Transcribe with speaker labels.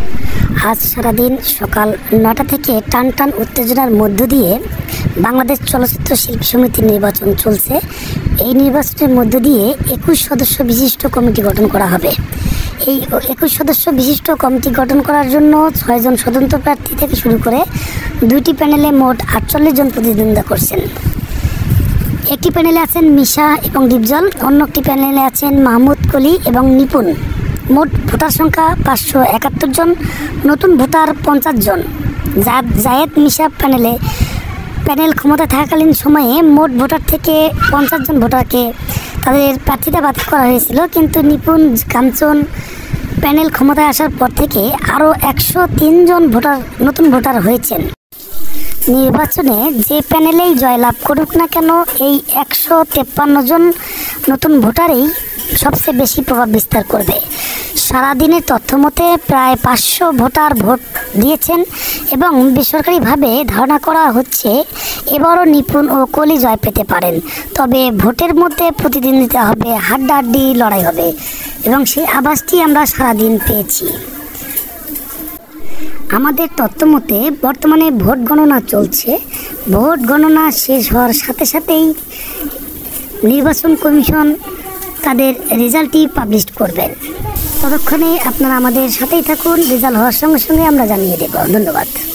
Speaker 1: আজ সারাদিন সকাল ৯টা থেকে টান টান উত্তেজনার মধ্য দিয়ে বাংলাদেশ চলচ্চিত্র শিল্পী সমিতির নির্বাচন চলছে। এই নির্বাচনের মধ্য দিয়ে ২১ সদস্য বিশিষ্ট কমিটি গঠন করা হবে। এই ২১ সদস্য বিশিষ্ট কমিটি গঠন করার জন্য ৬ জন স্বতন্ত্র প্রার্থী থেকে শুরু করে ২টি প্যানেলে মোট ৪৮ জন প্রতিদ্বন্দ্বিতা করছেন। একটি প্যানেলে আছেন মিশা এবং ডিপজল, অন্য একটি প্যানেলে আছেন মাহমুদ কলি এবং নিপুণ। মোট ভোটার সংখ্যা ৫৭১ জন, নতুন ভোটার ৫০ জন। জায়েদ মিশা প্যানেল ক্ষমতায় থাকাকালীন সময়ে মোট ভোটার থেকে ৫০ জন ভোটারকে তাদের প্রার্থিতা বাতিল করা হয়েছিল, কিন্তু নিপুণ কাঞ্চন প্যানেল ক্ষমতায় আসার পর থেকে আরও ১০৩ জন নতুন ভোটার হয়েছেন। নির্বাচনে যে প্যানেলেই জয়লাভ করুক না কেন, এই ১৫৩ জন নতুন ভোটারই সবচেয়ে বেশি প্রভাব বিস্তার করবে। সারাদিনের তথ্য মতে প্রায় ৫০০ ভোটার ভোট দিয়েছেন এবং বেসরকারিভাবে ধারণা করা হচ্ছে এবারও নিপুণ ও কলি জয় পেতে পারেন। তবে ভোটের মধ্যে প্রতিদ্বন্দ্বিতা হবে, হাড্ডাহাড্ডি লড়াই হবে এবং সেই আভাসটি আমরা সারাদিন পেয়েছি। আমাদের তথ্য মতে বর্তমানে ভোট গণনা চলছে। ভোট গণনা শেষ হওয়ার সাথে সাথেই নির্বাচন কমিশন তাদের রেজাল্টটি পাবলিশ করবেন। ততক্ষণে আপনারা আমাদের সাথেই থাকুন, রেজাল্ট হওয়ার সঙ্গে সঙ্গে আমরা জানিয়ে দেব। ধন্যবাদ।